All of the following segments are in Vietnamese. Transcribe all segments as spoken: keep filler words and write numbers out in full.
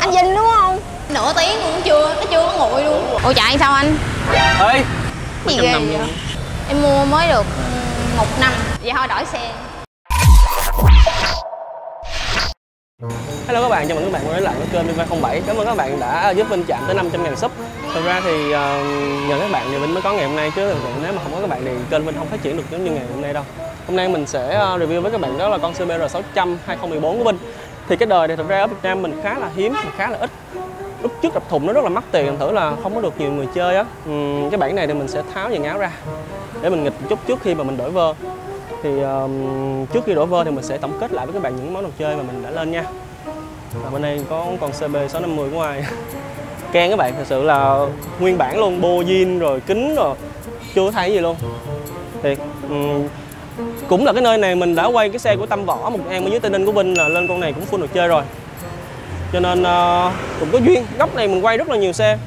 Anh Vinh đúng không? Nửa tiếng cũng chưa, nó chưa có nguội luôn. Ủa chạy sao anh? Ê, gì ghê vậy? Em mua mới được một năm, vậy thôi đổi xe. Hello các bạn, chào mừng các bạn quay trở lại với kênh Vinh không bảy. Cảm ơn các bạn đã giúp Vinh chạm tới năm trăm ngàn sub. Thật ra thì uh, nhờ các bạn thì Vinh mới có ngày hôm nay, chứ nếu mà không có các bạn thì kênh Vinh không phát triển được giống như ngày hôm nay đâu. Hôm nay mình sẽ uh, review với các bạn đó là con xê bê rờ sáu trăm hai không một bốn của Vinh. Thì cái đời này thật ra ở Việt Nam mình khá là hiếm, khá là ít. Lúc trước đập thùng nó rất là mắc tiền, thành thử là không có được nhiều người chơi á. Uhm, cái bản này thì mình sẽ tháo dàn áo ra để mình nghịch một chút trước khi mà mình đổi vơ. Thì uh, trước khi đổi vơ thì mình sẽ tổng kết lại với các bạn những món đồ chơi mà mình đã lên nha. Và bên đây có con xê bê sáu năm mươi của ai Ken các bạn, thật sự là nguyên bản luôn, bô zin rồi kính rồi, chưa thấy gì luôn. Thì um, cũng là cái nơi này mình đã quay cái xe của Tâm Võ, một em ở dưới Tây Ninh của Vinh là lên con này cũng full đồ chơi rồi. Cho nên uh, cũng có duyên, góc này mình quay rất là nhiều xe.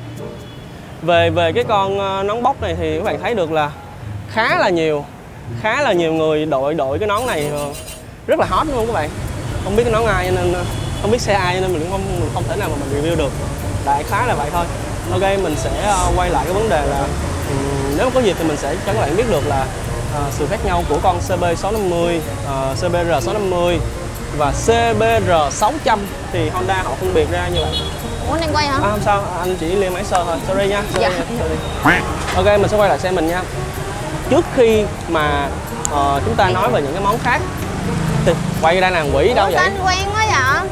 Về về cái con uh, nón bóc này thì các bạn thấy được là khá là nhiều khá là nhiều người đội đội cái nón này uh, rất là hot đúng không các bạn. Không biết cái nón ai nên uh, không biết xe ai nên mình cũng không mình không thể nào mà mình review được. Đại khái là vậy thôi. Ok, mình sẽ uh, quay lại cái vấn đề là um, nếu có dịp thì mình sẽ cho các bạn biết được là uh, sự khác nhau của con xê bê sáu năm mươi, uh, xê bê rờ sáu năm mươi và xê bê rờ sáu trăm thì Honda họ phân biệt ra như vậy. Ủa anh đang quay hả? À, không sao, anh chỉ liêm máy sơ thôi. Sorry nha. Sorry, dạ. Sorry. Ok, mình sẽ quay lại xe mình nha. Trước khi mà uh, chúng ta nói về những cái món khác thì quay ra nàng quỷ. Ủa, đâu vậy? Anh quen quá vậy?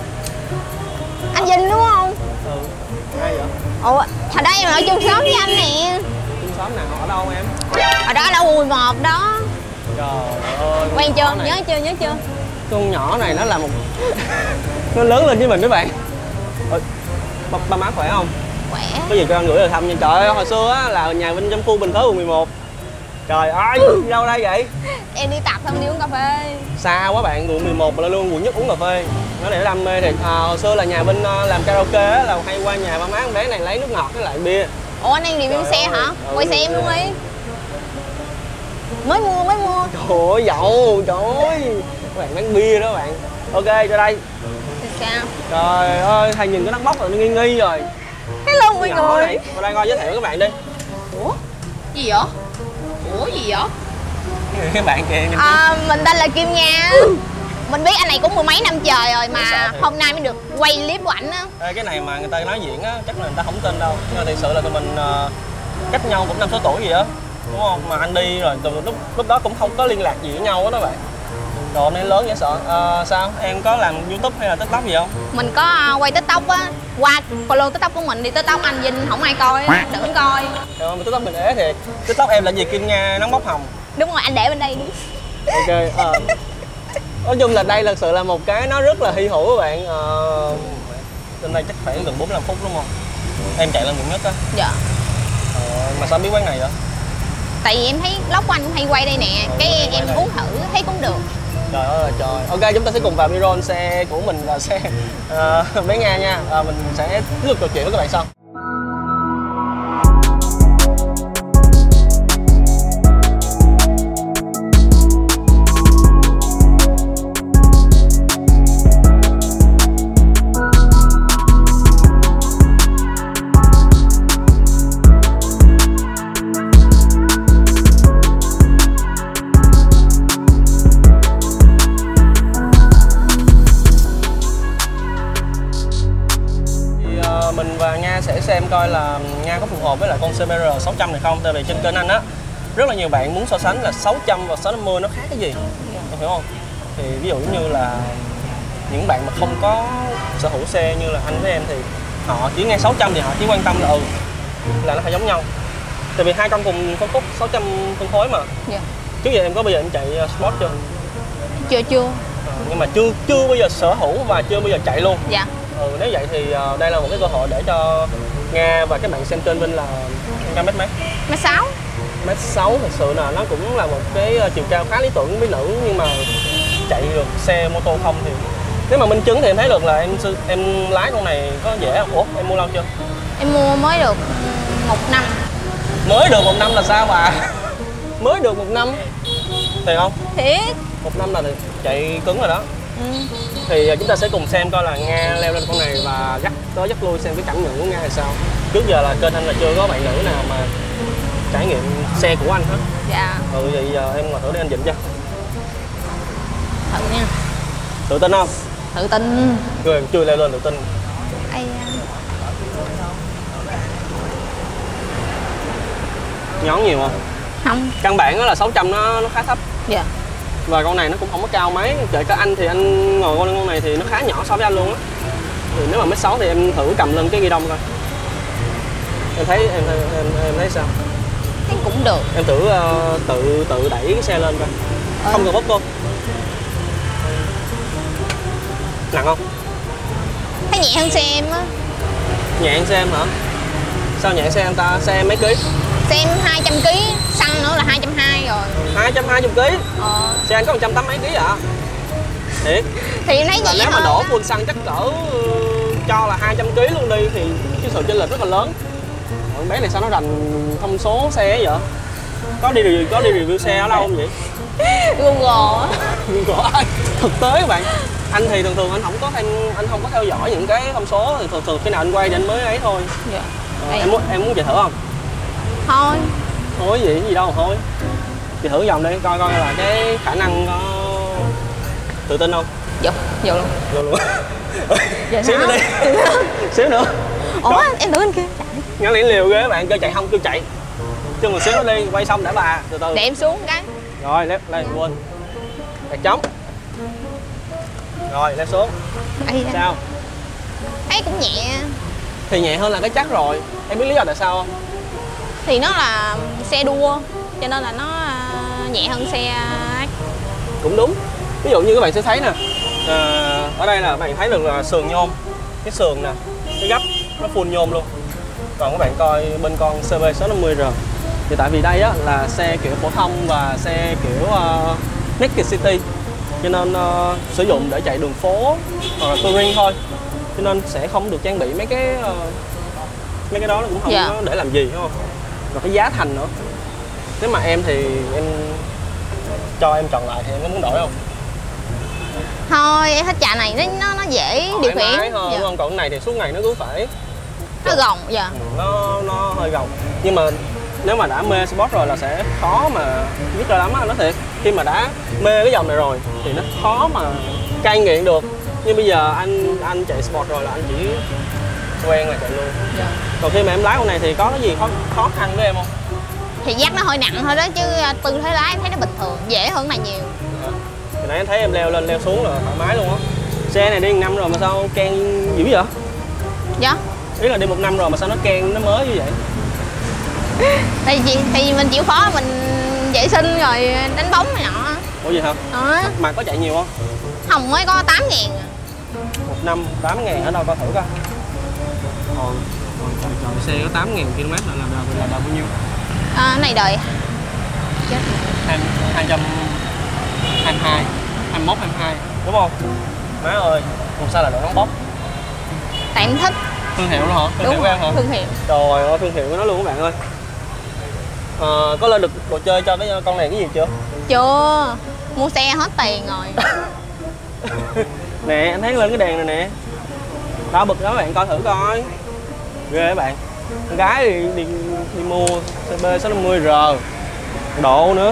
Anh Vinh đúng không? Ừ. Ai vậy? Ủa, hồi đó em ở chung xóm với anh nè. Chung xóm nào? Ở đâu em? Ở đó là mười một đó. Trời ơi. Quen chưa? Nhớ chưa? Nhớ chưa? Con nhỏ này nó là một nó lớn lên với mình các bạn. Ôi, ba, ba má khỏe không? Khỏe. Có gì cho anh gửi lời thăm nha. Trời ơi, hồi xưa á là nhà Vinh trong khu Bình Thới quận mười một. Trời ơi, đi đâu đây vậy? Em đi tập xong đi uống cà phê. Xa quá bạn, quận mười một là luôn quận nhất uống cà phê. Nó để đam mê thiệt. À, hồi xưa là nhà Vinh làm karaoke á, là hay qua nhà ba má con bé này lấy nước ngọt với lại bia. Ủa anh đang review xe hả? Ừ, quay xe em luôn đi. Mới mua, mới mua. Trời ơi, dậu, trời ơi. Các bạn bán bia đó bạn. Ok, cho đây. Thì sao? Trời ơi, thầy nhìn cái nắp bóc là nó nghi nghi rồi. Cái lưng mọi người này. Vào đây coi giới thiệu với các bạn đi. Ủa? Gì vậy? Ủa gì vậy? Các bạn kìa. À, mình tên là Kim Nga. Mình biết anh này cũng mười mấy năm trời rồi mà hôm nay mới được quay clip của ảnh á. Ê, cái này mà người ta nói chuyện á, chắc là người ta không tin đâu. Nhưng mà thực sự là tụi mình uh, cách nhau cũng năm sáu tuổi gì đó, đúng không? Mà anh đi rồi từ lúc lúc đó cũng không có liên lạc gì với nhau á đó bạn. Rồi hôm nay lớn dễ sợ. À, sao? Em có làm YouTube hay là TikTok gì không? Mình có uh, quay TikTok á, qua follow TikTok của mình đi, TikTok anh Vinh không ai coi, đừng coi. Rồi, TikTok mình ế thiệt. TikTok em là gì? Kim Nga nón bóc hồng. Đúng rồi, anh để bên đây đi. Ok. À. Nói chung là đây thật sự là một cái nó rất là hy hữu các bạn. À, trên đây chắc khoảng gần bốn mươi lăm phút đúng không? Em chạy lên quận nhất á. Dạ. À, mà sao biết quán này vậy? Tại vì em thấy vlog của anh hay quay đây nè, ừ, cái em uống thử thấy cũng được. Trời ơi trời. Ok, chúng ta sẽ cùng vào video xe của mình là xe uh, bé Nga nha. À, mình sẽ tiếp tục trò chuyện với các bạn sau. Mình và Nga sẽ xem coi là Nga có phù hợp với lại con xê bê rờ sáu trăm này không. Tại vì trên kênh anh á, rất là nhiều bạn muốn so sánh là sáu trăm và sáu năm mươi nó khác cái gì, em hiểu không? Thì ví dụ như là những bạn mà không có sở hữu xe như là anh với em thì họ chỉ nghe sáu trăm thì họ chỉ quan tâm là ừ là nó phải giống nhau. Tại vì hai con cùng phân khúc sáu trăm phân phối mà. Dạ. Trước giờ em có bao giờ em chạy Sport chưa? Chưa chưa. À, nhưng mà chưa chưa bao giờ sở hữu và chưa bao giờ chạy luôn. Dạ. Ừ, nếu vậy thì uh, đây là một cái cơ hội để cho Nga và các bạn xem kênh Vinh là Nga mét mấy? Mét sáu. Mét sáu thật sự là nó cũng là một cái chiều cao khá lý tưởng với nữ, nhưng mà chạy được xe mô tô không thì nếu mà minh chứng thì em thấy được là em em lái con này có dễ không? Ủa em mua lâu chưa? Em mua mới được một năm. Mới được một năm là sao bà? Mới được một năm thiệt không? Thiệt. Một năm là chạy cứng rồi đó. Ừ. Thì chúng ta sẽ cùng xem coi là Nga leo lên con này và dắt tới dắt lui xem cái cảm nhận của Nga là sao. Trước giờ là kênh anh là chưa có bạn nữ nào mà trải nghiệm xe của anh hết. Dạ. Ừ, vậy giờ em ngồi thử để anh dịnh cho. Thử nha. Tự tin không? Tự tin. Người em chưa leo lên tự tin. Ai... Nhón nhiều không? Không. Căn bản là sáu trăm nó nó khá thấp. Dạ. Và con này nó cũng không có cao mấy. Kể cả anh thì anh ngồi con con này thì nó khá nhỏ so với anh luôn á. Thì nếu mà mét sáu thì em thử cầm lên cái ghi đông coi. Em thấy em em, em, em thấy sao? Thấy cũng được. Em thử uh, tự tự đẩy cái xe lên coi. Ừ. Không cần bóp cô. Nặng không? Thấy nhẹ hơn xe em á. Nhẹ hơn xe em hả? Sao nhẹ xe em ta? Xe em mấy ký? Xe em hai trăm ký, xăng nữa là hai trăm hai mươi rồi. hai trăm hai mươi ký? Ờ. Xe anh có một trăm tám mấy ký à? Thiệt? Thì em thấy là nhẹ nếu hơn. mà đổ full xăng chắc cỡ cho là hai trăm ký luôn đi thì cái sự chênh lệch rất là lớn. Con bé này sao nó rành thông số xe vậy? Có đi review, có đi review xe ở đâu không vậy? Google. Google. Thực tế các bạn, anh thì thường thường anh không có thêm anh không có theo dõi những cái thông số, thì thường thường khi nào anh quay thì anh mới ấy thôi. Dạ. Ờ, em muốn em muốn chạy thử không? Thôi. Thôi gì gì đâu thôi. Chị thử vòng đi coi coi là cái khả năng có tự tin không? Dạ, dạ luôn. Vô luôn. Dạ Xíu nữa đi. Xíu nữa. Ủa, đó. Em tưởng anh kia chạy. Ngắn liễu liều ghê các bạn, kêu chạy không kêu chạy. Chứ một xíu nữa đi, quay xong đã bà, từ từ. Để em xuống cái. Rồi, lép lên, quên. Đặt trống. Rồi, lép xuống. Ây da. Sao? Thấy cũng nhẹ. Thì nhẹ hơn là cái chắc rồi. Em biết lý do tại sao không? Thì nó là xe đua, cho nên là nó nhẹ hơn xe. Cũng đúng. Ví dụ như các bạn sẽ thấy nè, à, ở đây là các bạn thấy được là sườn nhôm, cái sườn nè, cái gấp nó full nhôm luôn. Còn các bạn coi bên con xê vê sáu năm mươi R thì tại vì đây á là xe kiểu phổ thông và xe kiểu uh, Naked City, cho nên uh, sử dụng để chạy đường phố hoặc là touring thôi, cho nên sẽ không được trang bị mấy cái uh, mấy cái đó, nó cũng không dạ. có để làm gì, đúng không? Rồi cái giá thành nữa. Nếu mà em thì em cho em chọn lại thì em có muốn đổi không? Thôi em thích trà này, nó nó, nó dễ điều khiển. Thôi, dạ. đúng không? Còn cái này thì suốt ngày nó cứ phải nó gồng. Dạ. nó nó hơi gồng, nhưng mà nếu mà đã mê sport rồi là sẽ khó mà viết ra lắm á, nó thiệt. Khi mà đã mê cái dòng này rồi thì nó khó mà cai nghiện được. Nhưng bây giờ anh anh chạy sport rồi là anh chỉ quen là chạy luôn. Dạ. Còn khi mà em lái con này thì có cái gì khó khó khăn với em không? Thì dắt nó hơi nặng thôi đó, chứ tư thế lái em thấy nó bình thường, dễ hơn này nhiều. Hồi nãy em thấy em leo lên leo xuống là thoải mái luôn á. Xe này đi một năm rồi mà sao ken dữ vậy? Dạ. Ý là đi một năm rồi mà sao nó ken nó mới như vậy? Thì gì thì mình chịu khó mình vệ sinh rồi đánh bóng này nọ. Ủa gì hả? Đó. Mà có chạy nhiều không? Không, mới có tám ngàn. Một năm tám ngàn ở đâu coi thử coi. Ồ, trời trời, xe có tám ngàn ki lô mét là làm đời là bao nhiêu? À, này đời chết. hai trăm hai mươi hai, hai mươi mốt, hai mươi hai, đúng không? Má ơi, làm sao là đội nón bóc? Tại em thích. Thương hiệu đó hả? Thương Đúng hiệu của em hả? thương hiệu. Trời ơi, thương hiệu của nó luôn các bạn ơi. À, có lên được đồ chơi cho cái con này cái gì chưa? Chưa, mua xe hết tiền rồi. Nè, anh thấy lên cái đèn này nè. Đó, bực đó các bạn coi thử coi. Ghê các bạn. Con gái đi, đi, đi mua xê bê sáu năm mươi R độ nữa.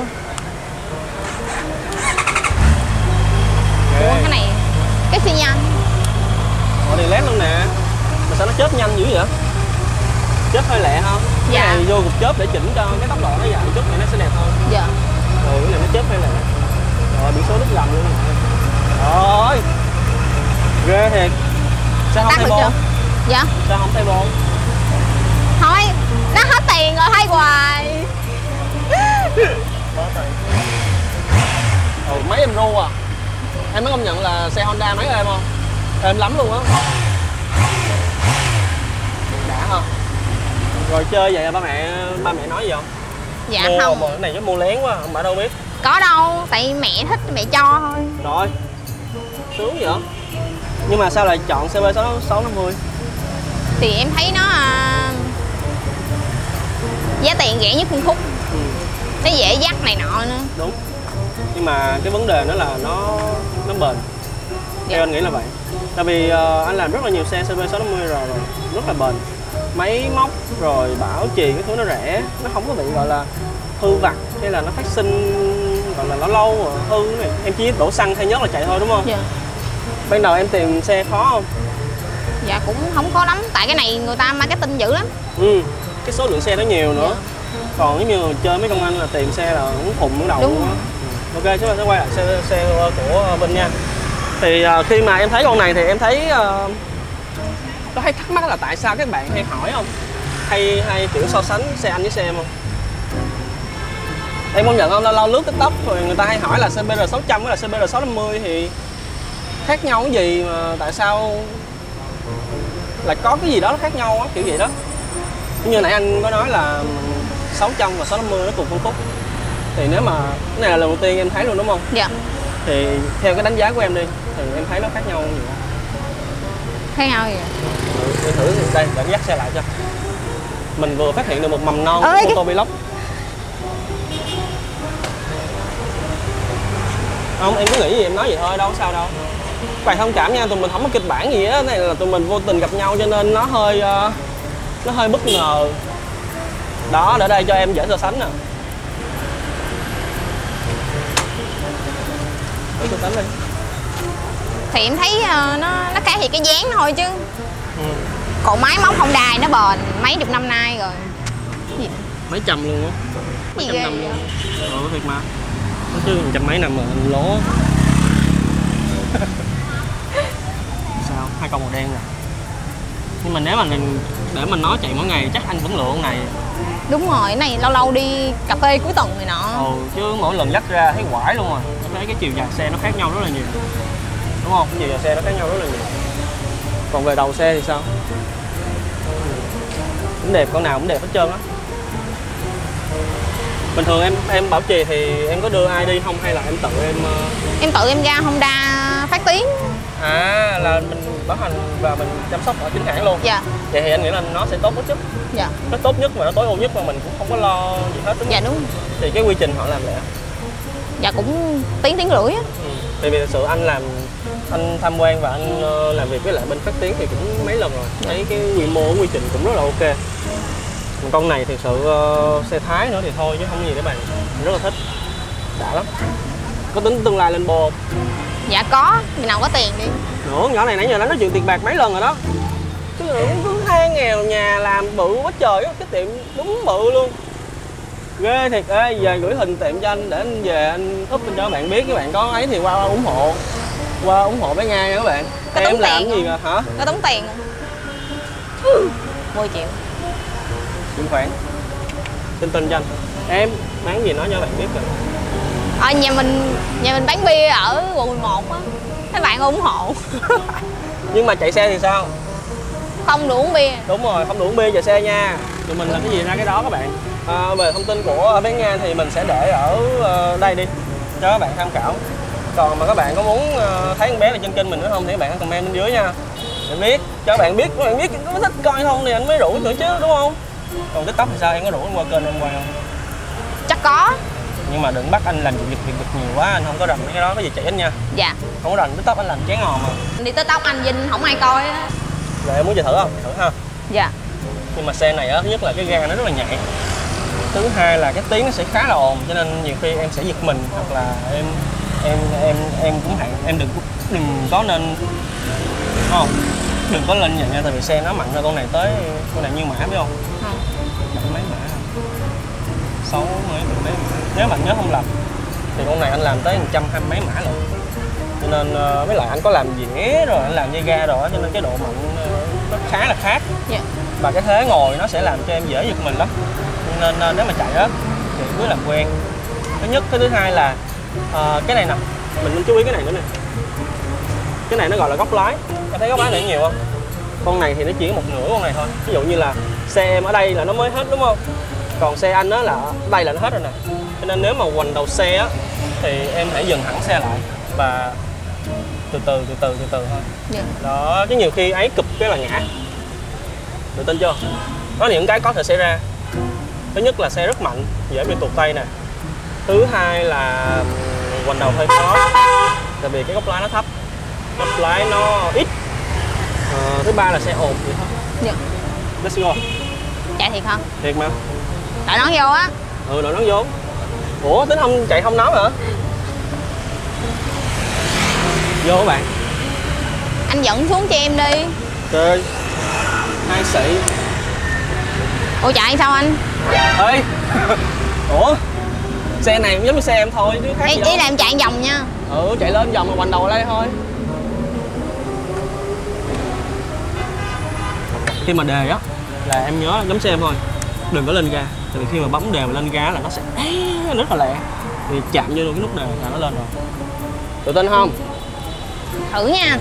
Ủa, cái này cái xi nhan. Họ đèn led luôn nè. Mà sao nó chớp nhanh dữ vậy? Chớp hơi lẹ không? Dạ. Cái này vô cục chớp để chỉnh cho cái tốc độ nó dài chút thì nó sẽ đẹp hơn. Dạ. Ừ, cái này nó chớp hơi lẹ. Rồi, biển số đứt gầm luôn. Rồi. Ghê thiệt. Sao không Tắt thay được vô? chưa? Dạ. Sao không thay vô? Thôi, nó hết tiền rồi thay hoài. Ừ, mấy em ru à? Em mới công nhận là xe Honda mấy em không? Êm lắm luôn á. Đã hả? Rồi chơi vậy ba mẹ ba mẹ nói gì không? Dạ mua, không. Mà cái này chắc mua lén quá, không phải đâu biết. Có đâu, tại mẹ thích mẹ cho thôi. Rồi. Sướng vậy? Nhưng mà sao lại chọn xê bê sáu năm mươi? Thì em thấy nó à, giá tiền rẻ nhất phân khúc. Ừ. Nó dễ dắt này nọ nữa. Đúng. Nhưng mà cái vấn đề nó là nó nó bền. Theo anh nghĩ là vậy. Tại vì uh, anh làm rất là nhiều xe xê bê sáu năm mươi rồi, rồi rất là bền. Máy móc rồi bảo trì cái thứ nó rẻ, nó không có bị gọi là hư vặt hay là nó phát sinh gọi là nó lâu rồi hư này. Em chỉ đổ xăng thay nhớt là chạy thôi đúng không? Dạ. Ban đầu em tìm xe khó không? Dạ cũng không khó lắm, tại cái này người ta marketing dữ lắm. Ừ, cái số lượng xe nó nhiều nữa. Dạ. Còn nếu như chơi mấy công anh là tìm xe là cũng khùng cũng đầu đúng luôn á. Ok, chúng ta sẽ quay lại xe, xe của Vinh nha. Thì uh, khi mà em thấy con này thì em thấy uh, có hay thắc mắc là tại sao các bạn hay hỏi không? Hay hay kiểu so sánh xe anh với xe em không? Em công nhận không? Lâu lâu lướt TikTok rồi người ta hay hỏi là xê bê rờ sáu trăm với là xê bê rờ sáu năm mươi thì khác nhau cái gì mà tại sao lại có cái gì đó nó khác nhau á, kiểu vậy đó. Như nãy anh có nói là sáu trăm và sáu năm mươi nó cùng phân khúc. Thì nếu mà cái này là lần đầu tiên em thấy luôn đúng không? Dạ. Thì theo cái đánh giá của em đi thì em thấy nó khác nhau nhiều không? Khác nhau gì? Ừ, thử đây, để em dắt xe lại cho. Mình vừa phát hiện được một mầm non Ơi, của ô tô vlog. Không, em cứ nghĩ gì em nói vậy thôi, đâu có sao đâu. Các bạn thông cảm nha, tụi mình không có kịch bản gì á, này là tụi mình vô tình gặp nhau cho nên nó hơi uh, nó hơi bất ngờ. Đó, để đây cho em dễ so sánh nè. Để so sánh đi. Thì em thấy uh, nó nó khác thì cái dáng thôi chứ. Ừ. Còn máy móc Honda nó bền mấy chục năm nay rồi. Gì? Mấy trăm luôn á. Mấy Gì trăm ghê năm vậy? luôn. Ừ, thiệt mà. Nói chứ trăm mấy năm mà anh lố. Sao? Hai con màu đen nè. Nhưng mà nếu mà mình để mình nói chạy mỗi ngày chắc anh vẫn lựa con này. Đúng rồi, cái này lâu lâu đi cà phê cuối tuần này nọ. Ừ, chứ mỗi lần dắt ra thấy quải luôn rồi. Tôi thấy cái chiều dài xe nó khác nhau rất là nhiều. Đúng không? Cái chiều dài xe nó khác nhau rất là nhiều. Còn về đầu xe thì sao? Cũng đẹp, con nào cũng đẹp hết trơn á. Bình thường em em bảo trì thì em có đưa ai đi không hay là em tự em uh... Em tự em ra Honda Phát Tiến. À, là mình bảo hành và mình chăm sóc ở chính hãng luôn. Dạ. Vậy thì anh nghĩ là nó sẽ tốt nhất chứ. Dạ. Nó tốt nhất mà nó tối ưu nhất mà mình cũng không có lo gì hết đúng không? Dạ đúng. Thì cái quy trình họ làm lẽ. Dạ cũng tiếng tiếng rưỡi á. Ừ. Tại vì thực sự anh làm anh tham quan và anh uh, làm việc với lại bên Phát Tiến thì cũng mấy lần rồi. Dạ. Thấy cái quy mô quy trình cũng rất là ok. Còn con này thực sự uh, xe Thái nữa thì thôi chứ không có gì để bàn. Mình rất là thích. Đã lắm. Có tính tương lai lên bồ không? Dạ có, mình nào có tiền đi. Nữa, nhỏ này nãy giờ nó nói chuyện tiền bạc mấy lần rồi đó. Chứ cứ than nghèo nhà làm bự quá trời á, cái tiệm đúng bự luôn. Ghê thiệt. Ê, giờ gửi hình tiệm cho anh để anh về anh up cho các bạn biết, các bạn có ấy thì qua, qua ủng hộ. Qua ủng hộ bé Nga nha các bạn. Có Em tống làm tiền cái gì không? mà hả? Có tống tiền không? mười triệu. Chuyển khoản. Tin tin cho anh. Em bán gì nói cho các bạn biết rồi. Ờ, nhà mình nhà mình bán bia ở quận mười một á. Các bạn ủng hộ. Nhưng mà chạy xe thì sao? Không được uống bia. Đúng rồi, không đủ uống bia chạy xe nha. Tụi mình là cái gì ra cái đó các bạn. À, về thông tin của bé Nga thì mình sẽ để ở đây đi cho các bạn tham khảo. Còn mà các bạn có muốn thấy con bé là trên kênh mình nữa không thì các bạn hãy comment bên dưới nha, để biết cho các bạn biết, các bạn biết có thích coi không thì anh mới rủ nữa chứ đúng không? Còn TikTok thì sao, em có rủ anh qua kênh em quay không? Chắc có. Nhưng mà đừng bắt anh làm việc việc việc nhiều quá, anh không có rành mấy cái đó, có gì chỉ anh nha. Dạ. Không có rành TikTok anh làm chán ngò mà. Đi TikTok anh Vinh không ai coi á. Rồi em muốn chơi thử không? Thử ha. Dạ. Nhưng mà xe này á, thứ nhất là cái ga nó rất là nhạy. Thứ hai là cái tiếng nó sẽ khá là ồn cho nên nhiều khi em sẽ giật mình hoặc là em em em em cũng hạn em đừng đừng có nên đúng không? Đừng có lên vậy nha, tại vì xe nó mạnh hơn con này tới con này nhiêu mã biết không? Không. Bảy mấy mã. Sáu mấy bảy mấy mã. Nếu mà anh nhớ không lầm thì con này anh làm tới một trăm hai mấy mã lận. Cho nên với lại anh có làm dĩa rồi anh làm dây ga rồi cho nên cái độ mạnh nó khá là khác. Dạ. Và cái thế ngồi nó sẽ làm cho em dễ giật mình lắm. Nên nếu mà chạy đó thì cứ làm quen. Thứ nhất, cái thứ hai là uh, cái này nè, mình nên chú ý cái này nữa nè. Cái này nó gọi là góc lái. Em thấy góc lái này nhiều không? Con này thì nó chỉ có một nửa con này thôi. Ví dụ như là xe em ở đây là nó mới hết đúng không? Còn xe anh đó là ở đây là nó hết rồi nè. Cho nên nếu mà hoành đầu xe á thì em hãy dừng hẳn xe lại và từ từ từ từ từ từ thôi. Yeah. Đó, chứ nhiều khi ấy cụp cái là ngã. Được tin chưa? Có những cái có thể xảy ra. Thứ nhất là xe rất mạnh, dễ bị tuột tay nè. Thứ hai là hoành đầu hơi khó, tại vì cái góc lái nó thấp. Bắp lái nó ít. Ờ, thứ ba là xe ồn vậy thôi. Dạ. Let's go. Chạy thiệt không? Thiệt mà. Đội nón vô á. Ừ, đội nón vô. Ủa, tính không chạy không nón hả? Vô các bạn. Anh dẫn xuống cho em đi. Ok. Hai sĩ. Ủa chạy sao anh? Ê. Ủa, xe này cũng giống như xe em thôi chứ khác Ý, gì ý đâu. là em chạy vòng nha. Ừ, chạy lên vòng mà quanh đầu ở đây thôi. Khi mà đề á là em nhớ giống xe em thôi, đừng có lên ga, tại vì khi mà bấm đề và lên ga là nó sẽ rất là lẹ, thì chạm vô cái nút đề là nó lên rồi. Tự tin không? Thử nha.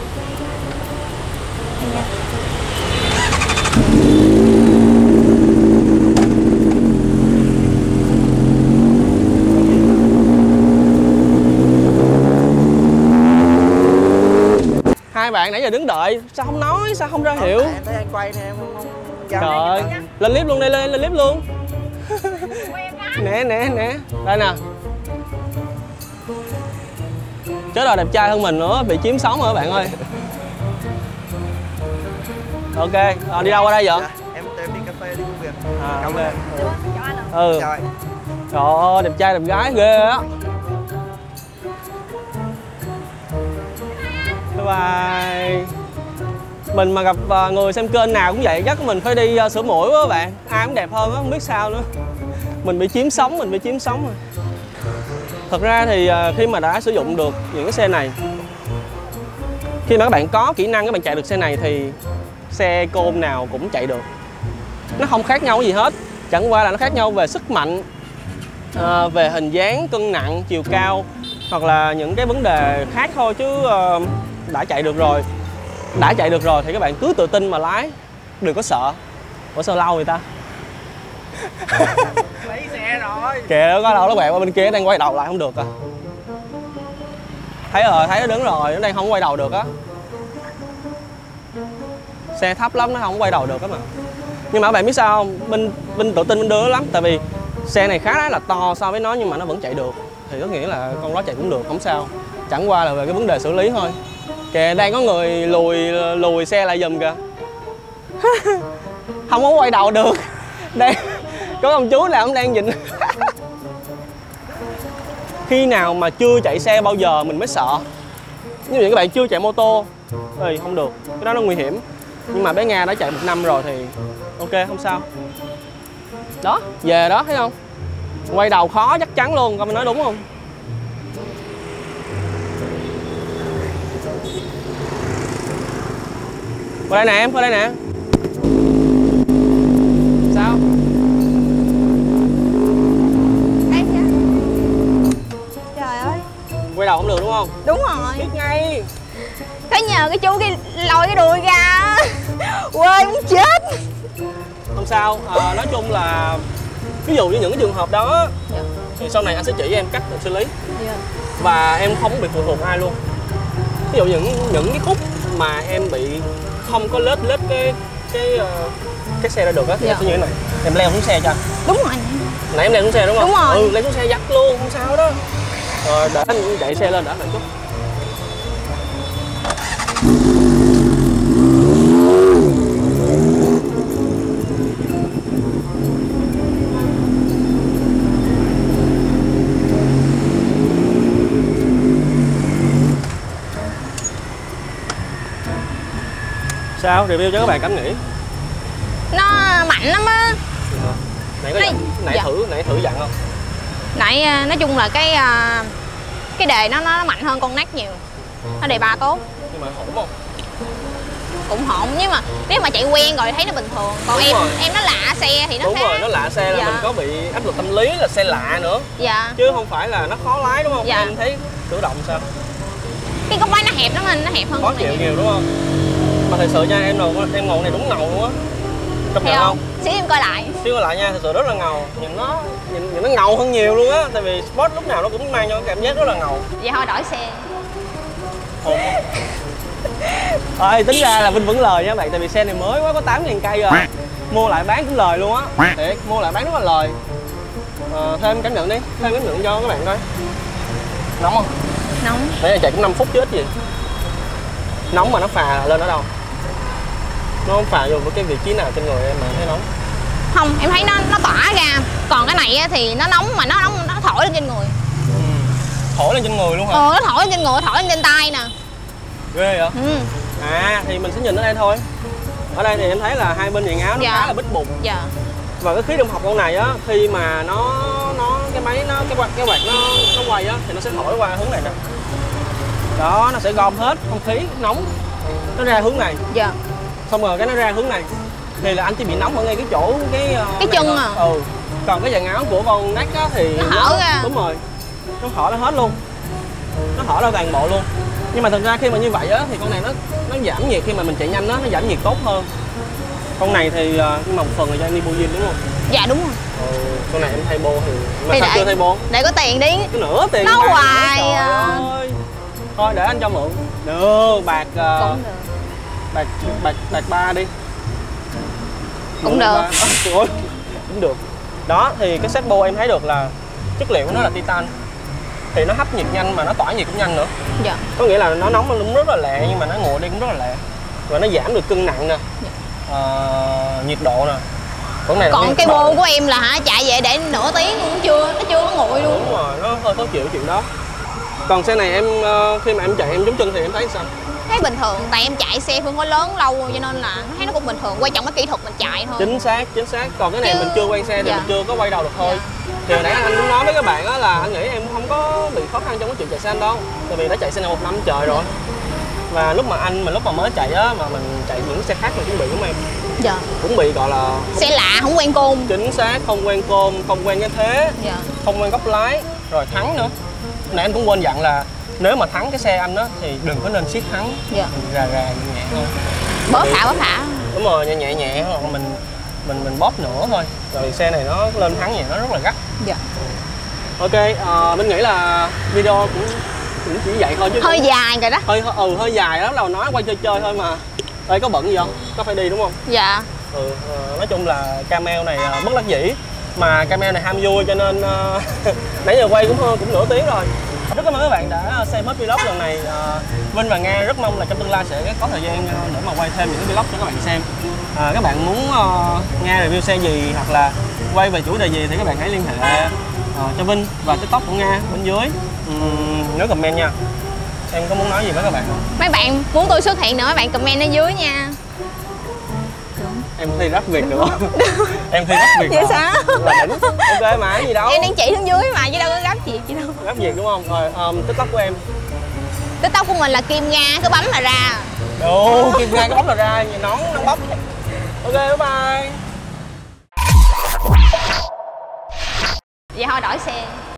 Hai bạn nãy giờ đứng đợi, sao không nói, sao không ra hiệu? Em thấy anh quay nè, em không không Trời ơi, lên clip luôn đi, lên, lên clip luôn. Nè nè nè, đây nè. Chết rồi, đẹp trai hơn mình nữa, bị chiếm sóng rồi các bạn ơi. Ok, à, đi đâu qua đây vậy? dạ, em em đi cà phê đi công việc. À, Cảm ok. ơn. Ừ. Chào anh. Trời ơi, đẹp trai đẹp gái ghê á. Bye bye. Mình mà gặp người xem kênh nào cũng vậy, chắc mình phải đi sửa mũi quá các bạn. Ai cũng đẹp hơn á, không biết sao nữa. Mình bị chiếm sóng, mình bị chiếm sóng rồi. Thật ra thì khi mà đã sử dụng được những cái xe này, khi mà các bạn có kỹ năng các bạn chạy được xe này thì xe côn nào cũng chạy được. Nó không khác nhau gì hết, chẳng qua là nó khác nhau về sức mạnh, à, về hình dáng, cân nặng, chiều cao, hoặc là những cái vấn đề khác thôi, chứ uh, đã chạy được rồi đã chạy được rồi thì các bạn cứ tự tin mà lái, đừng có sợ. Ủa sao lâu người ta Lấy xe rồi. kìa, nó có đâu nó quẹo qua bên kia, đang quay đầu lại không được à. Thấy rồi, thấy nó đứng rồi, nó đang không quay đầu được á. Xe thấp lắm, nó không quay đầu được á mà. Nhưng mà các bạn biết sao không, Minh, Minh tự tin Minh đưa lắm. Tại vì xe này khá là to so với nó nhưng mà nó vẫn chạy được, thì có nghĩa là con đó chạy cũng được, không sao. Chẳng qua là về cái vấn đề xử lý thôi. Kìa, đang có người lùi lùi xe lại giùm kìa. Không có quay đầu được. Đang có ông chú nào ông đang nhìn. Khi nào mà chưa chạy xe bao giờ mình mới sợ. Như vậy các bạn chưa chạy mô tô thì không được, cái đó nó nguy hiểm. Nhưng mà bé Nga đã chạy một năm rồi thì ok, không sao. Đó, về đó, thấy không? Quay đầu khó chắc chắn luôn, con mình nói đúng không? Qua đây nè em, qua đây nè. Sao? Trời ơi. Quay đầu không được đúng không? Đúng rồi. Biết ngay. Phải nhờ cái chú kia lôi cái đuôi ra. Quên muốn chết. Không sao, à, nói chung là ví dụ như những cái trường hợp đó thì sau này anh sẽ chỉ em cách xử lý. Và em không bị phụ thuộc ai luôn. Ví dụ những những cái khúc mà em bị không có lết lết cái cái uh, cái xe ra được á thì em sẽ như thế này, em leo xuống xe cho anh. Đúng rồi. Nãy em leo xuống xe đúng không? Đúng rồi. Ừ, leo xuống xe dắt luôn, không sao đó. Rồi để anh chạy xe lên, đỡ lại chút. Sao? Review cho các bạn cảm nghĩ. Nó mạnh lắm á. Nãy có Này, dặn, nãy dạ. thử, nãy thử dặn không? Nãy nói chung là cái cái đề nó nó mạnh hơn con nát nhiều. Nó đề ba tốt. Nhưng mà hổn không? Cũng hổn, nhưng mà nếu mà chạy quen rồi thấy nó bình thường. Còn Đúng em rồi. em nó lạ xe thì nó Đúng khác. rồi, nó lạ xe là Dạ. mình có bị áp lực tâm lý là xe lạ nữa. Dạ. Chứ không phải là nó khó lái đúng không? Dạ. Em thấy tự động sao? Cái góc máy nó hẹp lắm anh, nó hẹp hơn Khó con chịu này nhiều đúng không? Mà thật sự nha, em ngồi em ngồi này đúng ngầu luôn á. Công Thấy nhận không? không? Xíu em coi lại. Xíu lại nha, thật sự rất là ngầu. Nhìn nó nhìn, nhìn nó ngầu hơn nhiều luôn á. Tại vì Sport lúc nào nó cũng mang cho cảm giác rất là ngầu. Vậy thôi đổi xe. Hồn không? Thôi tính ra là Vinh vẫn lời nha bạn, tại vì xe này mới quá, có tám ngàn cây rồi. Mua lại bán cũng lời luôn á. Thiệt, mua lại bán rất là lời. À, thêm cảm nhận đi, thêm cảm nhận cho các bạn coi. Nóng không? Nóng. Nãy giờ chạy cũng năm phút chứ ít gì. Nóng mà nó phà lên ở đâu? Nó không phà vô với cái vị trí nào trên người em mà thấy nóng? Không, em thấy nó nó tỏa ra. Còn cái này á, thì nó nóng mà nó nóng nó thổi lên trên người. Ừ. Thổi lên trên người luôn hả? Ờ, nó thổi lên trên người, thổi lên trên tay nè. Ghê vậy? Ừ. À thì mình sẽ nhìn ở đây thôi. Ở đây thì em thấy là hai bên viền áo nó Dạ. khá là bít bụng. Dạ. Và cái khí động học con này á, khi mà nó nó cái máy nó cái quạt cái quạt nó nó quay á thì nó sẽ thổi qua hướng này nè. Đó, nó sẽ gom hết không khí nóng nó ra hướng này. Dạ. Xong rồi cái nó ra hướng này thì là anh chỉ bị nóng ở ngay cái chỗ cái uh, Cái chân à. Ừ. Còn cái dàn áo của con nách á thì Nó hở ra. Đúng rồi. Nó hở ra hết luôn. Nó hở ra toàn bộ luôn. Nhưng mà thật ra khi mà như vậy á thì con này nó nó giảm nhiệt khi mà mình chạy nhanh á, nó giảm nhiệt tốt hơn. Con này thì uh, nhưng mà một phần là do em đi bô gym đúng không? Dạ đúng rồi. Ừ, con này em thay bô thì mà Thì sao để- chưa thay bô? Để có tiền đi. Cái nửa tiền Nó hai nữa, hoài trời à. ơi. Thôi để anh cho mượn. Được, bạc uh, Cũng được. bạc bạc bạc ba đi. Cũng được. Ba. Ôi, cũng được. Đó thì cái set bô em thấy được là chất liệu của nó là titan. Thì nó hấp nhiệt nhanh mà nó tỏa nhiệt cũng nhanh nữa. Dạ. Có nghĩa là nó nóng nó cũng rất là lẹ nhưng mà nó nguội đi cũng rất là lẹ. Và nó giảm được cân nặng nè. Ờ, nhiệt độ nè. Con này là Còn nguyên cái bộ. bô của em là hả, chạy về để nửa tiếng cũng chưa, nó chưa có nguội luôn. Đúng rồi, nó hơi khó chịu chuyện đó. Còn xe này em ờ, khi mà em chạy em chống chân thì em thấy sao? Thấy bình thường, tại em chạy xe phân khối lớn lâu cho nên là thấy nó cũng bình thường, quan trọng cái kỹ thuật mình chạy thôi. Chính xác, chính xác. Còn cái này Chứ- mình chưa quay xe thì dạ. mình chưa có quay đầu được thôi. Thì hồi nãy anh cũng nói với các bạn á là anh nghĩ em không có bị khó khăn trong cái chuyện chạy xe anh đâu. Tại vì đã chạy xe này một năm trời rồi. Và lúc mà anh mà lúc mà mới chạy á mà mình chạy những xe khác mình cũng bị đúng không em? Dạ. Cũng bị gọi là Xe lạ không quen côn. chính xác, không quen côn, không quen cái thế, Dạ. không quen góc lái, rồi thắng nữa. Nãy anh cũng quên dặn là nếu mà thắng cái xe anh á thì đừng có nên siết thắng, Dạ. mình rà rà nhẹ nhẹ thôi. Bóp thả bóp thả. Đúng rồi, nhẹ nhẹ nhẹ hoặc là mình mình mình bóp nữa thôi. Rồi xe này nó lên thắng vậy nó rất là gắt. Dạ. Ok, uh, mình nghĩ là video cũng cũng chỉ vậy thôi chứ Hơi cũng- dài rồi đó. hơi ừ hơi dài lắm, đầu nói quay chơi chơi thôi mà. Đây có bận gì không? Có phải đi đúng không? Dạ. Ừ, ờ, nói chung là camel này ờ, bất đắc dĩ mà camel này ham vui cho nên ờ, nãy giờ quay cũng cũng nửa tiếng rồi. Rất cảm ơn các bạn đã xem hết vlog lần này. Ờ, Vinh và Nga rất mong là trong tương lai sẽ có thời gian ờ, để mà quay thêm những cái vlog cho các bạn xem. À, các bạn muốn ờ, Nga review xe gì hoặc là quay về chủ đề gì thì các bạn hãy liên hệ ờ, cho Vinh và tiktok của Nga bên dưới. Uhm, nhớ comment nha. Em có muốn nói gì với các bạn không? Mấy bạn muốn tôi xuất hiện nữa, mấy bạn comment ở dưới nha. Em thi rap Việt được không? Em thi rap Việt Vậy hả? sao? Là đỉnh. Ok mà cái gì đâu. Em đang chỉ xuống dưới mà chứ đâu có gấp gì chứ đâu. Rap Việt đúng không? Rồi um, tiktok của em. TikTok của mình là Kim Nga, cứ bấm là ra. Đồ, Kim Nga cái bóng là ra, nhìn nón nắng bóc. Ok, bye bye. Vậy thôi đổi xe.